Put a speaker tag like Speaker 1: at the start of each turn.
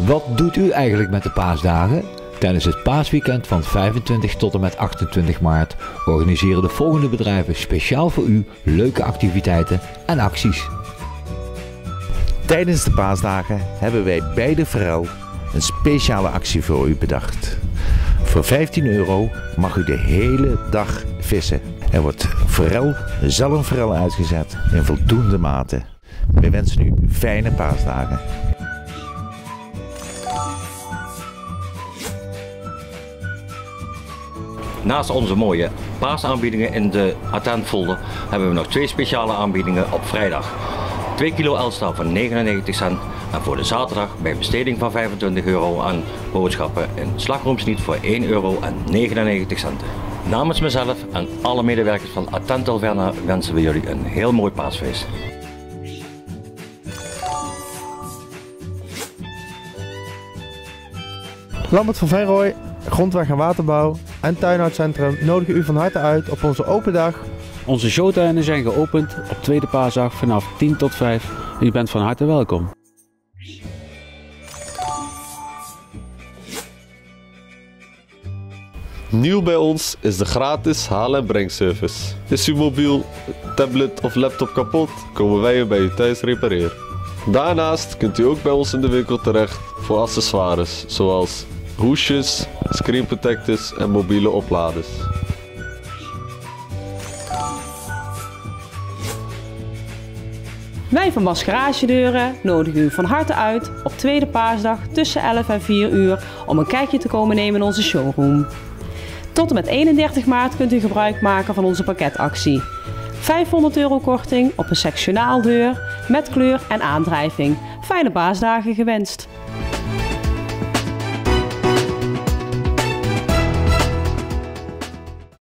Speaker 1: Wat doet u eigenlijk met de paasdagen? Tijdens het paasweekend van 25 tot en met 28 maart organiseren de volgende bedrijven speciaal voor u leuke activiteiten en acties.
Speaker 2: Tijdens de paasdagen hebben wij bij de Forel een speciale actie voor u bedacht. Voor €15 mag u de hele dag vissen. Er wordt zalmforel uitgezet in voldoende mate. Wij wensen u fijne paasdagen.
Speaker 3: Naast onze mooie paasaanbiedingen in de attentfolder hebben we nog 2 speciale aanbiedingen op vrijdag. 2 kilo Elstar voor 99 cent en voor de zaterdag bij besteding van €25 aan boodschappen in slagroomsniet voor €1,99. Namens mezelf en alle medewerkers van Attent Alverna wensen we jullie een heel mooi paasfeest.
Speaker 4: Lambert van Venrooy, Grondweg en Waterbouw en Tuinhoudcentrum nodigen u van harte uit op onze open dag.
Speaker 5: Onze showtuinen zijn geopend op tweede paasdag vanaf 10 tot 5 en u bent van harte welkom.
Speaker 6: Nieuw bij ons is de gratis haal- en brengservice. Is uw mobiel, tablet of laptop kapot, komen wij hem bij u thuis repareren. Daarnaast kunt u ook bij ons in de winkel terecht voor accessoires zoals hoesjes, screen protectors en mobiele opladers.
Speaker 7: Wij van Maskeragedeuren nodigen u van harte uit op tweede paasdag tussen 11 en 4 uur om een kijkje te komen nemen in onze showroom. Tot en met 31 maart kunt u gebruik maken van onze pakketactie. €500 korting op een sectionaaldeur met kleur en aandrijving. Fijne paasdagen gewenst!